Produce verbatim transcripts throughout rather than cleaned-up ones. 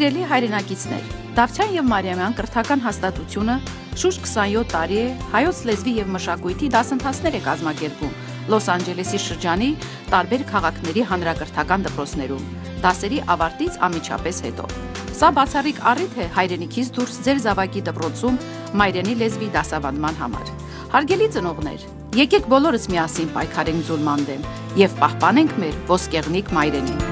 Սիրելի հայրենակիցներ, Դավթյան և Մարիամյան կրթական հաստատությունը շուրջ քսանյոթ տարի է հայոց լեզվի և մշակույթի դասընթացներ է կազմակերպում Լոս Անջելեսի շրջանի տարբեր քաղաքների հանրակրթական դպրոցներում, դասերի ավարտից անմիջապես հետո։ Սա բացառիկ առիթ է հայրենիքից դուրս ձեր զավակի դպրոցում մայրենի լեզվի դասավանդման համար։ Հարգելի ծնողներ, եկեք բոլորս միասին պայքարենք ձուլման դեմ և պահպանենք մեր ոսկեղնիկ մայրենին։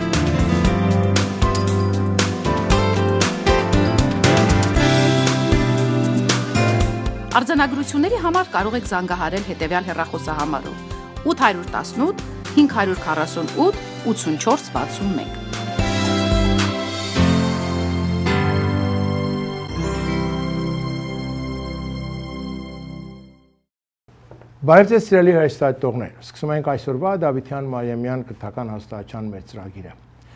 Արձանագրությունների համար կարող եք զանգահարել հետևյալ հեռախոսահամարով ութ տասնութ հինգ քառասունութ ութսունչորս վաթսունմեկ։ Բարև ձեզ սիրելի հեռուստադիտողներ, սկսում ենք այսօրվա Դավթյան Մարիամյան կրթական հաստատության մեր ծրագիրը։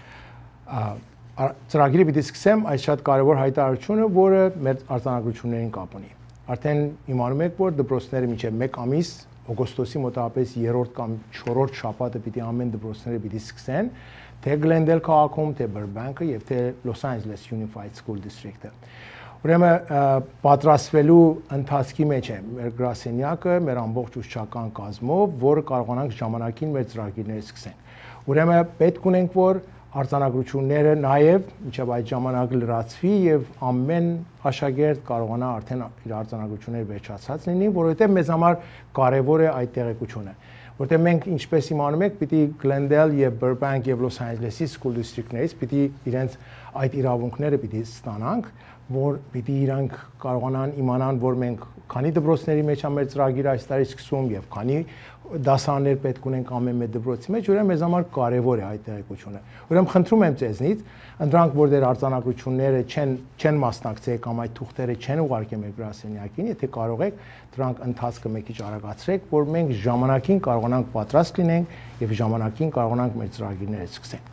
Ծրագիրը պիտի սկսեմ այս շատ կարևոր հայտարարությունը, որը մեր արձանագրություններին կապ ունի։ Արդեն իմանում եք, որ դպրոցները մինչև մեկ ամիս, օգոստոսի մոտավորապես երրորդ կամ չորրորդ շաբաթը պիտի ամեն դպրոցները պիտի սկսեն, թե Գլենդել քաղաքում, թե Բըրբանկը եւ թե Los Angeles Unified School District-ը։ Ուրեմն պատրաստվելու ընթացքի մեջ է մեր գրասենյակը, մեր ամբողջ ուսուցչական կազմով, որը կարողանանք ժամանակին մեր ծրագիրները սկսենք։ Ուրեմն պետք ունենք, որ արձանագրությունները նաև մինչև այդ ժամանակը լրացվի եւ ամեն աշակերտ կարողանա արդեն իր արձանագրությունները վերջացած լինի, որովհետեւ մեզ համար կարեւոր է այդ տեղեկությունը, որովհետեւ մենք ինչպես իմանում եք, պիտի Glendale եւ Burbank եւ Los Angeles-ի school district-ներից պիտի իրենց այդ իրավունքները պիտի ստանանք, որ պիտի իրանք կարողանան իմանան, որ մենք քանի դպրոցների մեջ է մեր ծրագիրը այս տարի սկսում եւ քանի դասարաններ պետք ունենք ամեն մեր դպրոցի մեջ, ուրեմն մեզ համար կարևոր է այդ տեղեկությունը։ Ուրեմն խնդրում եմ ձեզնից, ընդրանք որ դեր արձանագրությունները չեն չեն մասնակցել կամ այդ թուղթերը չեն ուղարկել մեր գրասենյակին, եթե կարող եք դրանք ընթացքը մի քիչ արագացրեք, որ մենք ժամանակին կարողանանք պատրաստ լինենք եւ ժամանակին կարողանանք մեր ծրագիրները սկսենք։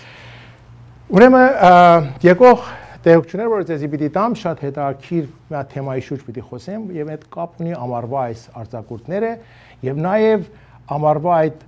Ուրեմն եկող տեղեկությունները, որ ձեզի պիտի տամ, շատ հետաքրքիր մի հատ թեմայի շուրջ պիտի խոսեմ եւ այդ կապ ունի ամառվա այս արձակուրդները եւ նաեւ ամառվա այդ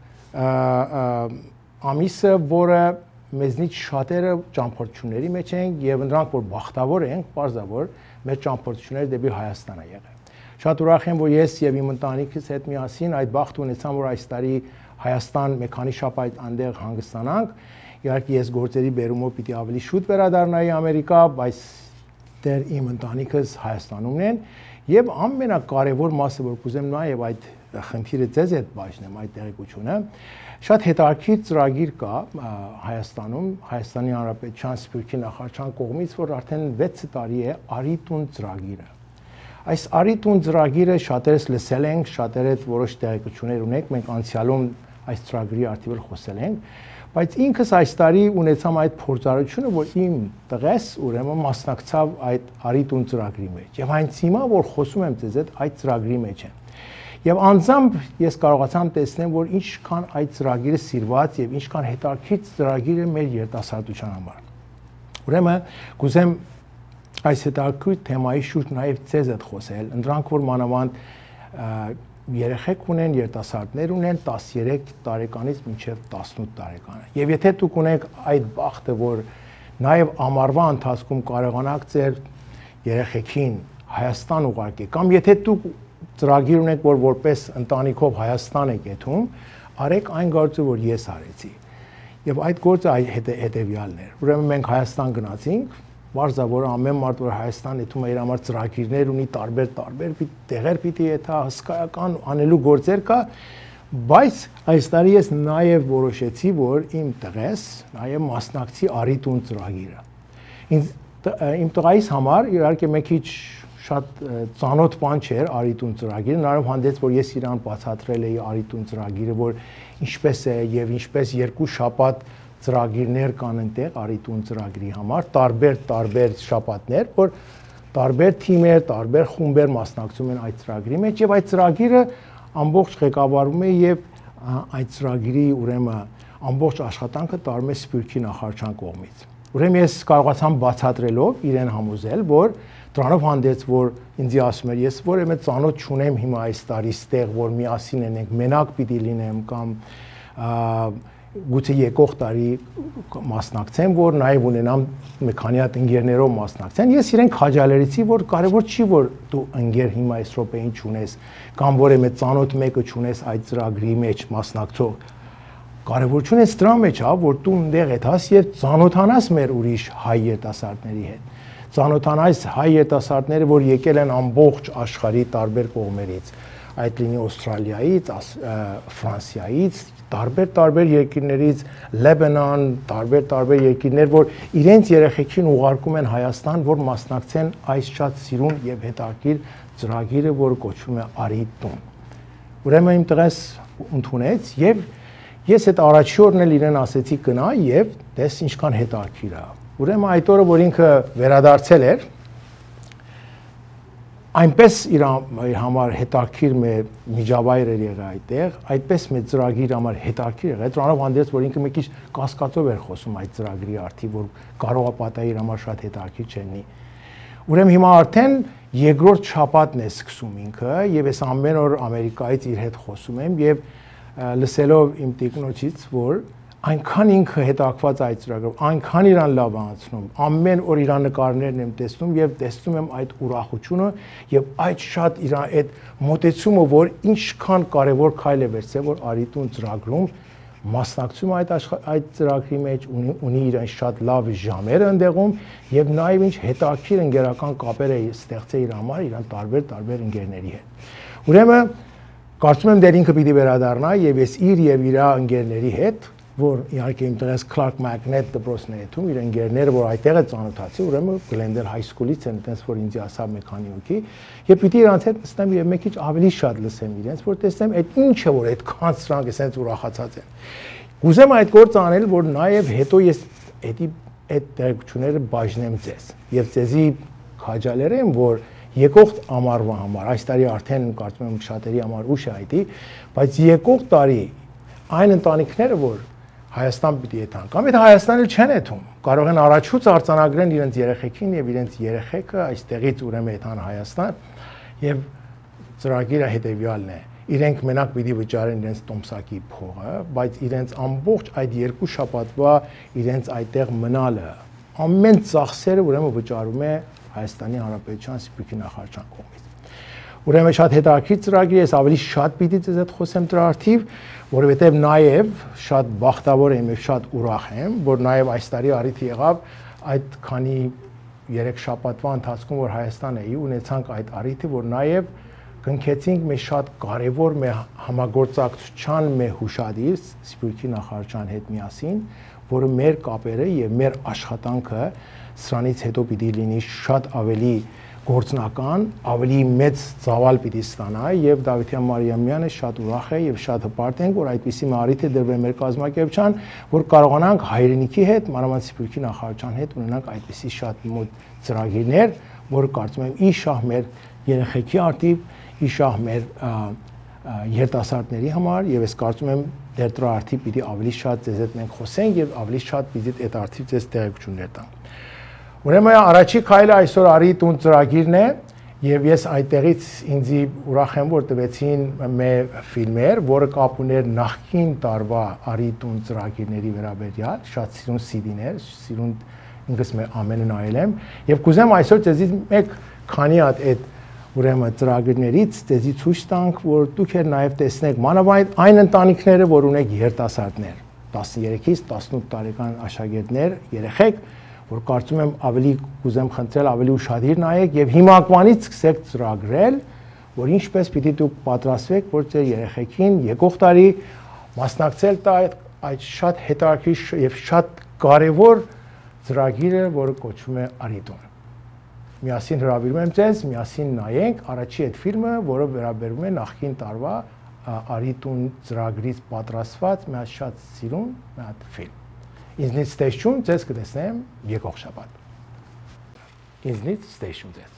ամիսը, որը մեզնից շատերը ճամփորդությունների մեջ են եւ նրանք որ բախտավոր են, բարձրավոր մեր ճամփորդությունները դեպի Հայաստան է եղել։ Շատ ուրախ եմ, որ ես եւ իմ ընտանիքս հետ միասին այդ բախտը ունեցամ, որ այս տարի Հայաստան մի քանի շաբաթ այնտեղ հանգստանանք։ Իհարկե ես գործերի բերումով պիտի ավելի շուտ վերադառնայի Ամերիկա, բայց դեռ իմ ընտանիքս Հայաստանում են եւ ամենակարևոր մասը, որ կուզեմ նաեւ այդ խնդիրը ձեզ հետ բաժնեմ, այդ տեղեկությունը, շատ հետաքրքիր ծրագիր կա Հայաստանում, Հայաստանի Հանրապետության Սփյուռքի նախարարության կողմից, որ արդեն վեց տարի է Արիտուն ծրագիրը։ Այս Արիտուն ծրագիրը շատերս լսել ենք, շատերդ որոշ տեղեկություններ ունենք, մենք անցյալում այս ծրագրի արդիվեր խոսել ենք, բայց ինքս այս տարի ունեցամ այդ փորձառությունը, որ իմ տղես ուրեմն մասնակցավ այդ Արիտուն ծրագրի մեջ։ Եվ հենց հիմա, որ խոսում եմ ձեզ հետ, այդ ծրագրի մեջ եմ։ Եվ անձամբ ես կարողացամ տեսնել, որ ինչքան այդ ծրագիրը սիրված եւ ինչքան հետաքրքիր ծրագիր է մեր երիտասարդության համար։ Ուրեմն կուզեմ այս հետաքրքիր թեմայի շուրջ նաեւ ձեզ հետ խոսել, ընդրանք որ մանավանդ երեխեք ունեն, երիտասարդներ ունեն տասներեք տարեկանից մինչև տասնութ տարեկան։ Եվ եթե դուք ունեք այդ բախտը, որ նաև ամառվա ընթացքում կարողանաք ձեր երեխեքին Հայաստան ուղարկել, կամ եթե դուք ծրագիր ունեք, որ որպես ընտանիքով Հայաստան եք եթում, արեք այն գործը, որ ես արեցի։ Եվ այդ գործը հետևյալն էր։ Ուրեմն մենք Հայաստան գնացինք, Բարձրավոր ամեն մարդ որ Հայաստան եթում է իր համար ծրագիրներ ունի, տարբեր տարբեր տեղեր պիտի եթա, հսկայական անելու գործեր կա, բայց այս տարի ես նաև որոշեցի, որ իմ տղես նաև մասնակցի Արիտուն ծրագիրը։ Իմ տղայիս համար իհարկե մի քիչ շատ ծանոթ բան չէր Արիտուն ծրագիրը, նրանով հանդերձ որ ես իրան բացատրել էի Արիտուն ծրագիրը, որ ինչպես է եւ ինչպես երկու շաբաթ ծրագիրներ կան այնտեղ Արիտուն ծրագրի համար, տարբեր տարբեր շաբաթներ, որ տարբեր թիմեր, տարբեր խումբեր մասնակցում են այդ ծրագրի մեջ եւ այդ ծրագիրը ամբողջ ղեկավարվում է եւ այդ ծրագրի ուրեմն ամբողջ աշխատանքը տարում է Սփյուռքի նախարարության կողմից։ Ուրեմն ես կարողացամ բացատրելով իրեն համոզել, որ դրանով հանդերձ որ ինձ ասում էր ես որևէ ծանոթ չունեմ հիմա այս տարի ստեղ որ միասին ենք, մենակ պիտի լինեմ կամ գուցե եկող տարի մասնակցեմ, որ նաև ունենամ մի քանի հատ ընկերներով մասնակցեն։ Ես իրեն քաջալերեցի, որ կարևոր չի, որ դու ընկեր հիմա այս րոպեին չունես կամ որևէ ծանոթ մեկը չունես այդ ծրագրի մեջ մասնակցող։ Կարևորությունն է դրա մեջ, հա, որ դու այնտեղ ես եւ ծանոթանաս մեր ուրիշ հայ երիտասարդների հետ։ Ծանոթանաս հայ երիտասարդները, որ եկել են ամբողջ աշխարհի տարբեր կողմերից, այդ լինի Ավստրալիայից, Ֆրանսիայից, տարբեր-տարբեր երկրներից, Լեբանան, տարբեր-տարբեր երկրներ, որ իրենց երեխեքին ուղարկում են Հայաստան, որ մասնակցեն այս շատ սիրուն եւ հետաքրքիր ծրագիրը, որը կոչվում է Արի տուն։ Ուրեմն իմ տղաս ընդունեց եւ ես այդ առաջի օրն էլ իրեն ասեցի գնա եւ դες ինչքան հետաքրքիր է։ Ուրեմն այդ օրը, որ ինքը վերադարձել էր, այնպես իր համար հետաքրքիր մի միջավայր էր եղել այդտեղ, այդպես մի ծրագիր համար հետաքրքիր եղել, դրանով հանդերձ, որ ինքը մի քիչ կասկածով էր խոսում այդ ծրագրի արդի, որ կարող է պատահի իր համար շատ հետաքրքիր չլինի։ Ուրեմն հիմա արդեն երկրորդ շաբաթն է սկսում ինքը եւ ես ամեն օր Ամերիկայից իր հետ խոսում եմ եւ լսելով իմ տիկնոջից, որ այնքան ինքը հետաքրքված այդ ծրագրով, այնքան իրան լավ անցնում, ամեն օր իր նկարներն եմ տեսնում եւ տեսնում եմ այդ ուրախությունը եւ այդ շատ իր այդ մոտեցումը, որ ինչքան կարեւոր քայլ է վերցրել, որ Արիտուն ծրագրում մասնակցում այդ այդ ծրագրի մեջ ունի, ունի իր շատ լավ ժամերը ընդեղում եւ նաեւ ինչ հետաքրքիր ընկերական կապեր է ստեղծել իր համար իրան տարբեր-տարբեր ընկերների հետ։ Ուրեմն կարծում եմ դեր ինքը պիտի վերադառնա եւ ես իր եւ իր ընկերների հետ, որ իհարկե իմ տղաս Clark Magnet դպրոցն է հետում, իր ընկերները, որ այդտեղ է ծանոթացի, ուրեմն Glendale High School-ից են, այդպես որ ինձ ասավ մի քանի հոգի, եւ պիտի իրանց հետ նստեմ եւ մի քիչ ավելի շատ լսեմ իրենց, որ տեսնեմ այդ ինչը որ այդքան սրանք էսենց ուրախացած են։ Կուզեմ այդ գործը անել, որ նաեւ հետո ես էդի այդ տեղեկությունները բաժնեմ ձեզ եւ ձեզի քաջալերեմ, որ եկող ամառվա համար, այս տարի արդեն կարծում եմ շատերի համար ուշ է այդի, բայց եկող տարի այն ընտանիքները, որ Հայաստան պիտի եթան, կամ եթե Հայաստանը չեն եթում, կարող են առաջուց արձանագրեն իրենց երեխեքին եւ իրենց երեխեքը այստեղից ուրեմն եթան Հայաստան եւ ծրագիրը հետեւյալն է։ Իրենք մենակ պիտի վճարեն իրենց տոմսակի փողը, բայց իրենց ամբողջ այդ երկու շաբաթվա իրենց այդտեղ մնալը, ամեն ծախսերը ուրեմն վճարում է Հայաստանի Հանրապետության Սփյուռքի նախարարության կողմից։ Ուրեմն շատ հետաքրքիր ծրագիր է, ես ավելի շատ պիտի ձեզ հետ խոսեմ դրա արդիվ, որովհետև նաև շատ բախտավոր եմ եւ շատ ուրախ եմ, որ նաև այս տարի առիթ եղավ այդ քանի երեք շաբաթվա ընթացքում, որ Հայաստան էի, ունեցանք այդ առիթը, որ նաև կնքեցինք մի շատ կարևոր մի համագործակցության մի հուշադիր Սփյուռքի նախարարության հետ միասին, որը մեր կապերը եւ մեր աշխատանքը սրանից հետո պիտի լինի շատ ավելի գործնական, ավելի մեծ ծավալ պիտի ստանա եւ Դավիթյան Մարիամյանը շատ ուրախ է եւ շատ հպարտ ենք, որ այդպիսի մարիթ է դրվել մեր կազմակերպչան, որ կարողանանք հայրենիքի հետ, մանավանդ Սփյուռքի նախարարության հետ ունենանք այդպիսի շատ մոտ ծրագիրներ, որը կարծում եմ ի շահ մեր երեխեքի արդիվ, ի շահ մեր երիտասարդների համար եւ ես կարծում եմ դեր դրա արդիվ պիտի ավելի շատ ձեզ հետ մենք խոսենք եւ ավելի շատ պիտի այդ արդիվ ձեզ տեղեկություններ տանք։ Ուրեմն առաջի քայլը այսօր Արի տուն ծրագիրն է եւ ես այդտեղից ինձի ուրախ եմ, որ տվեցին մեր ֆիլմեր, որը կապ ուներ նախկին տարվա Արի տուն ծրագիրների վերաբերյալ, շատ սիրուն սի դիներ, սիրուն ինքս մեր ամենը նայել եմ եւ կուզեմ այսօր ձեզի մեկ քանի հատ այդ ուրեմն ծրագրներից ձեզի ցույց տանք, որ դուք էլ նաեւ տեսնեք մանավանդ այն ընտանիքները, որ ունեք երիտասարդներ, տասներեքից տասնութ տարեկան աշակերտներ, երեխեք, որ կարծում եմ ավելի կուզեմ խնդրել ավելի ուշադիր նայեք եւ հիմակվանից սկսեք ծրագրել, որ ինչպես պիտի դուք պատրաստվեք, որ ձեր երեխեքին եկող տարի մասնակցել տա այդ շատ հետաքրքիր եւ շատ կարեւոր ծրագիրը, որը կոչվում է Արի տուն։ Միասին հրավիրում եմ ձեզ, միասին նայենք առաջի այդ ֆիլմը, որը վերաբերում է նախկին տարվա Արի տուն ծրագրից պատրաստված մի հատ շատ սիրուն մի հատ ֆիլմ։ Ինձնից ստեյշուն ձեզ կտեսնեմ եկող շաբաթ։ Ինձնից ստեյշուն ձեզ։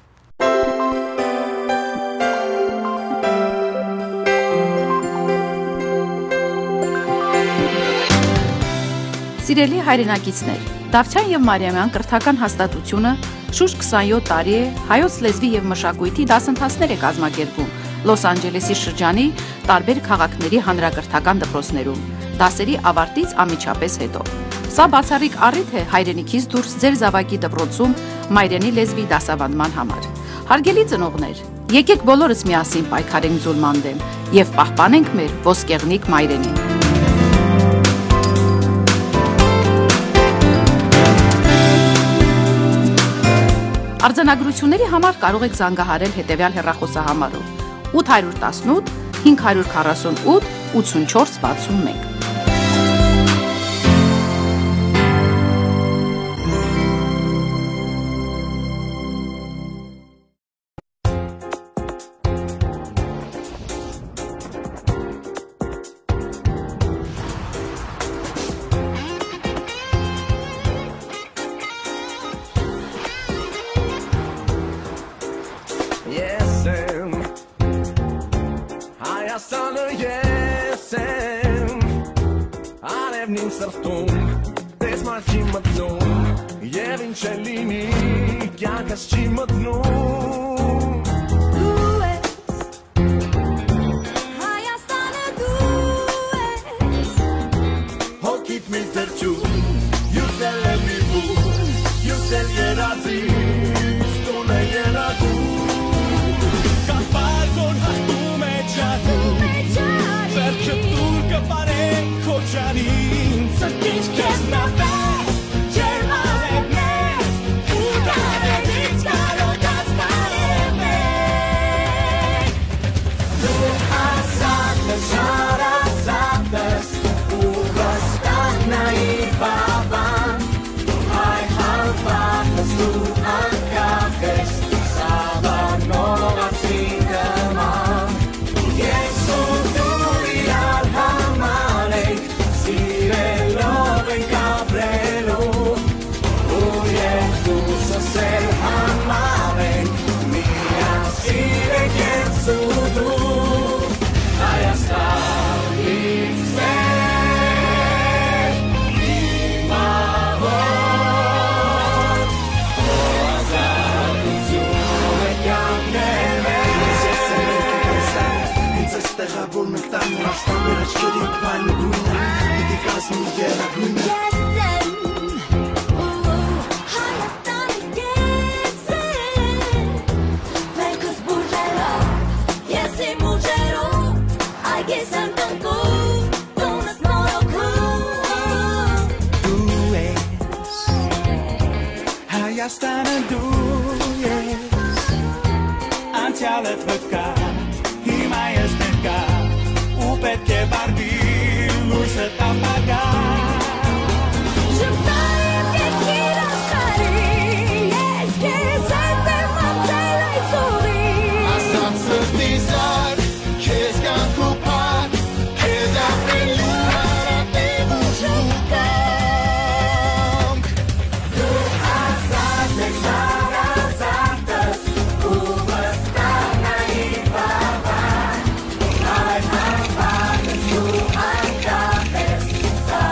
Սիրելի հայրենակիցներ, Դավթյան եւ Մարիամյան կրթական հաստատությունը շուրջ քսանյոթ տարի է հայոց լեզվի եւ մշակույթի դասընթացներ է կազմակերպում Լոս Անջելեսի շրջանի տարբեր քաղաքների հանրակրթական դպրոցներում։ դասերի ավարտից անմիջապես հետո։ Սա բացառիկ առիթ է հայրենիքից դուրս ձեր զավակի դպրոցում մայրենի լեզվի դասավանդման համար։ Հարգելի ծնողներ, եկեք բոլորս միասին պայքարենք ձուլման դեմ եւ պահպանենք մեր ոսկեղնիկ մայրենին։ Արձանագրությունների համար կարող եք զանգահարել հետևյալ հեռախոսահամարով՝ ութ տասնութ հինգ քառասունութ ութսունչորս վաթսունմեկ։ Stop.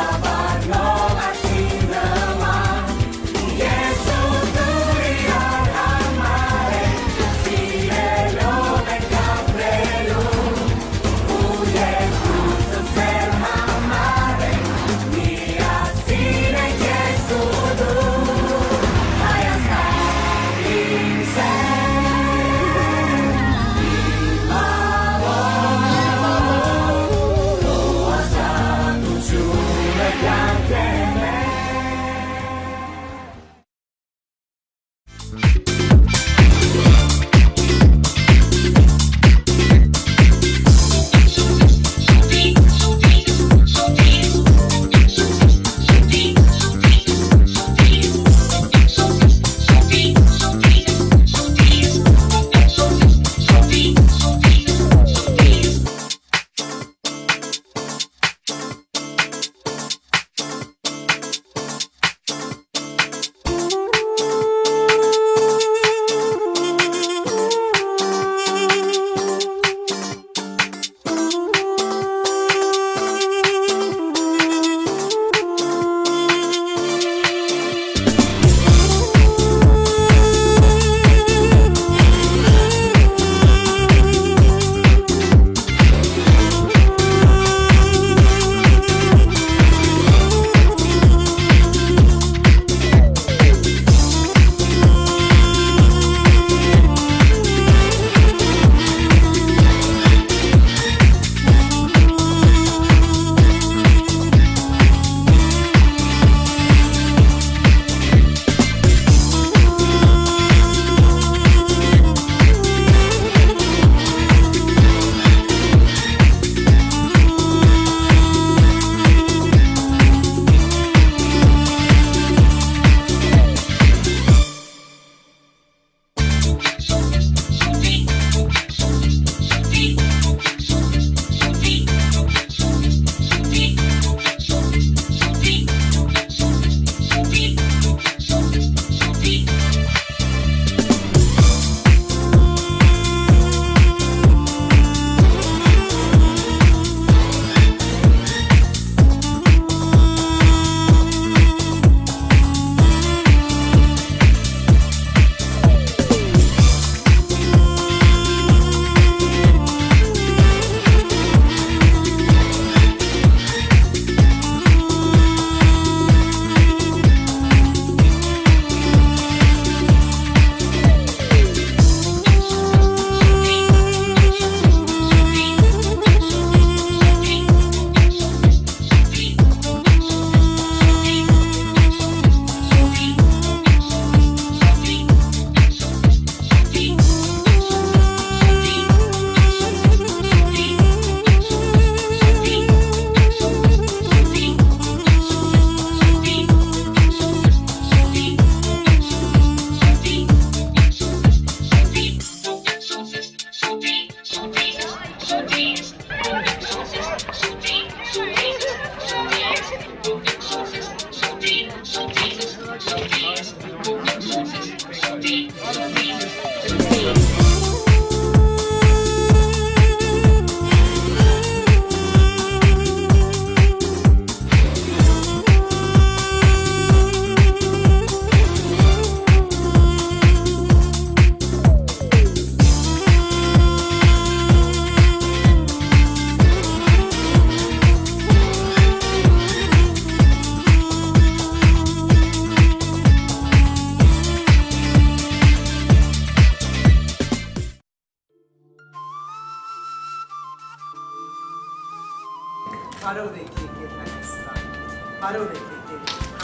Բարով եք եկել Հայաստան, բարով եք եկել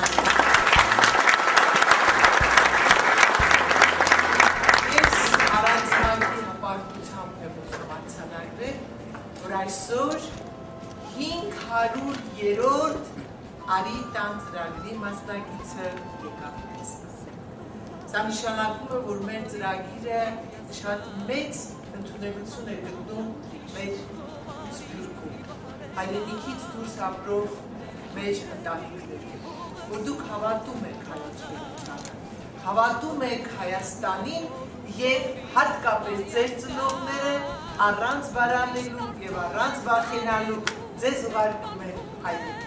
Ես առանձնակի հպարտությամբ եմ ուզում արձանագրել, որ այսօր հինգ հարյուրերորդ Արի տան ծրագրի մասնակիցը եկավ մեզ։ Սա նշանակում է, որ մեր ծրագիրը շատ մեծ ընդունելություն է գտնում մեր Սփյուռքում, հայրենիքից դուրս ապրող մեր ընտանիքներին, որ դուք հավատում եք հայոց պետությանը, հավատում եք Հայաստանին և հատկապես ձեր ծնողները առանց վարանելու և առանց վախենալու ձեզ ուղարկում են հայրենիք։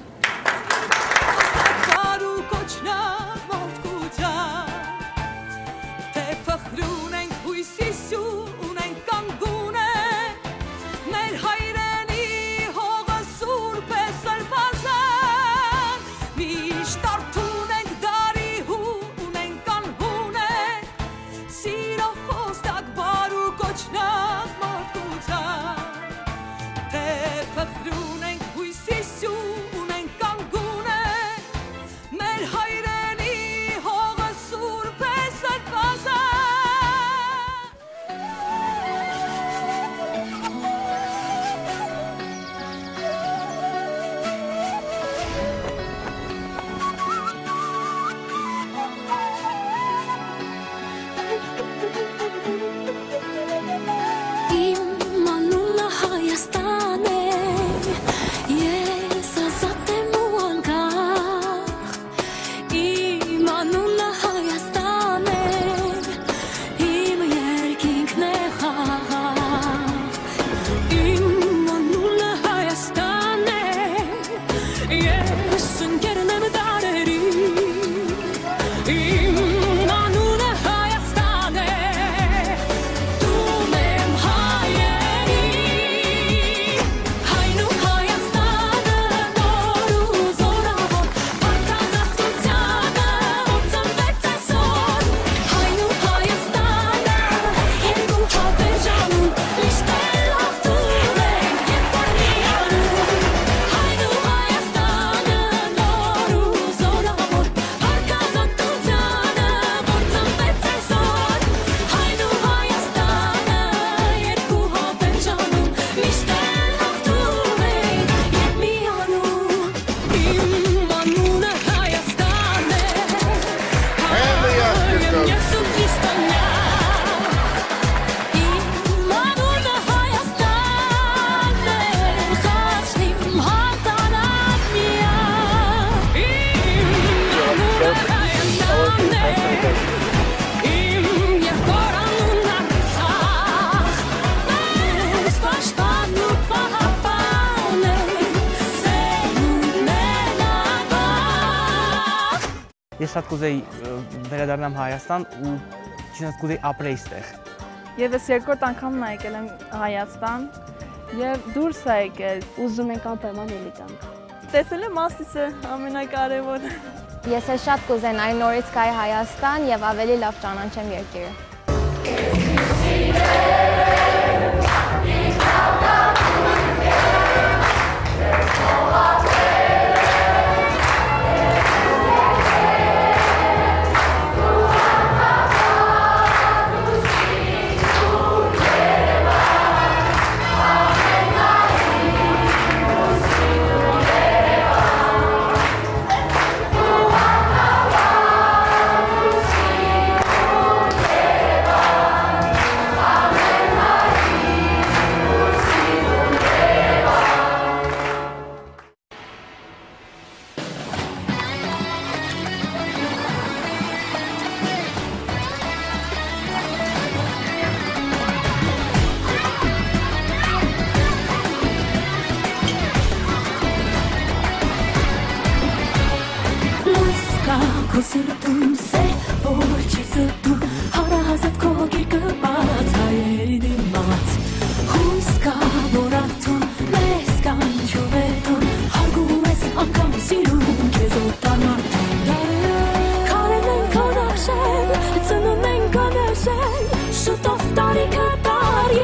Ես շատ կուզեի վերադառնամ Հայաստան ու չնայած կուզեի ապրեի ստեղ։ Եվ ես երկրորդ անգամն եմ եկել եմ Հայաստան եւ դուրս է եկել, ուզում ենք անպայման էլի տանք։ Տեսել եմ Մասիսը ամենակարևորը։ Ես էլ շատ կուզենայի նորից գայի Հայաստան եւ ավելի լավ ճանաչեմ երկիրը։ Amen. կա քո սրտում սեր որ չի զտում հարազատ քո գիրկը բաց հայերի դիմաց հույս կա որ արդյոք մեզ կանչով է տուն հարգում ես անգամ սիրում քեզ օտանարտում քարեն են կանաշել ծնում են կանաշել շուտով տարիքը տար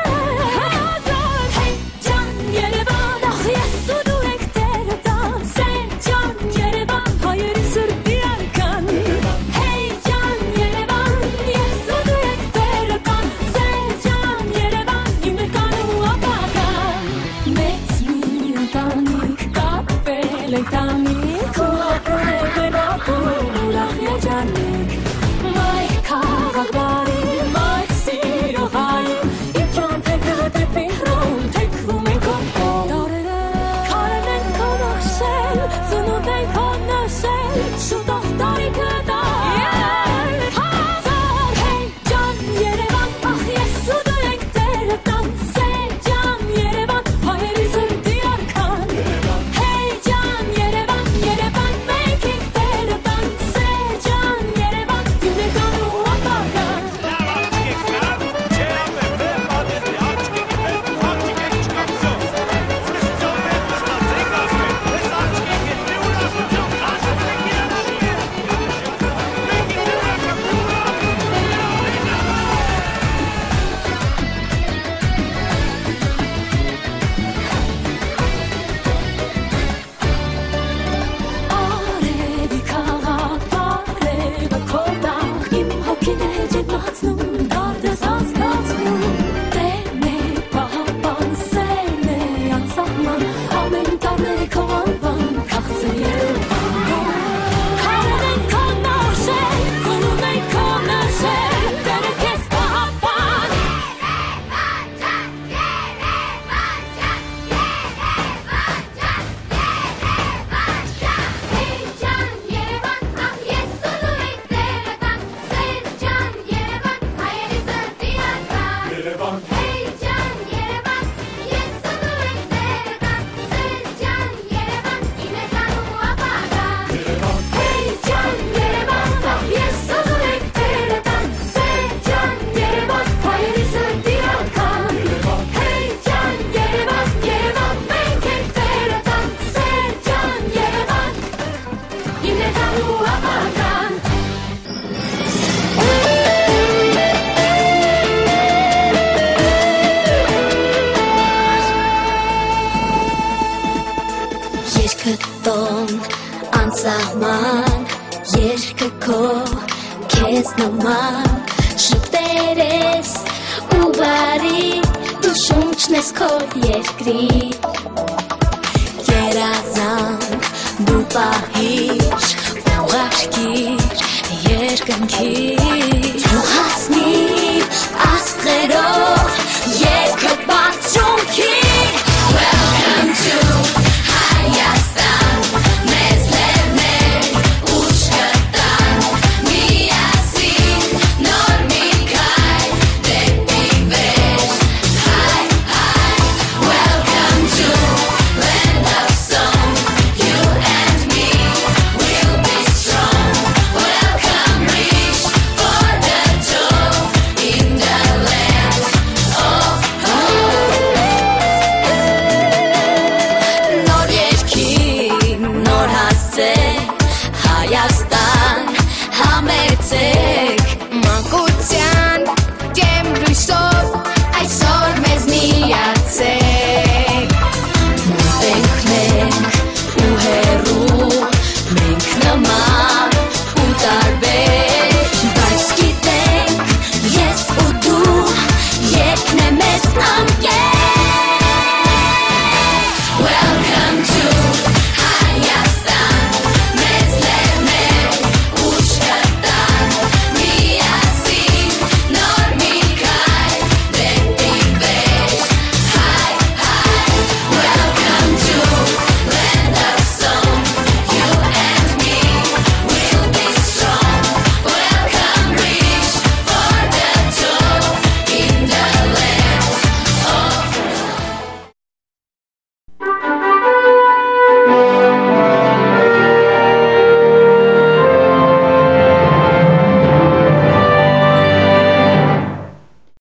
անսահման երկը քո քեզ նման շուտեր ես ու բարի դու շունչն ես քո երկրի երազանք դու պահիր ուղարկիր երկնքիր դու հասնիր աստղերով երկը բարձունքիր Welcome to Հայաստան մեզ լերներ ուշ կտան միասին նոր մի քայլ դեպի վեր Hi, hi, welcome to land of song You and me will be strong Welcome reach for the top in the land of hope Նոր երկին, նոր հասցե Հայաստան համերցե